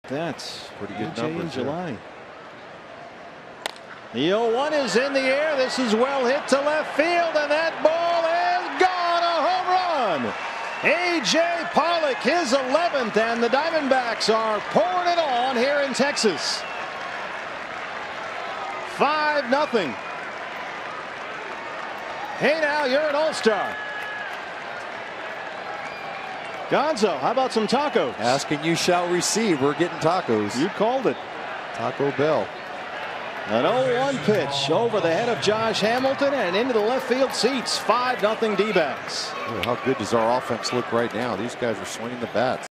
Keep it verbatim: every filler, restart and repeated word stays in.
That's pretty good A J numbers in July. there. The oh one is in the air. This is well hit to left field, and that ball is gone. A home run. A J Pollock, his eleventh, and the Diamondbacks are pouring it on here in Texas. five nothing. Hey, now you're an all-star. Gonzo, how about some tacos? Asking you shall receive. We're getting tacos. You called it. Taco Bell. An oh one pitch over the head of Josh Hamilton and into the left field seats. five nothing D-backs. How good does our offense look right now? These guys are swinging the bats.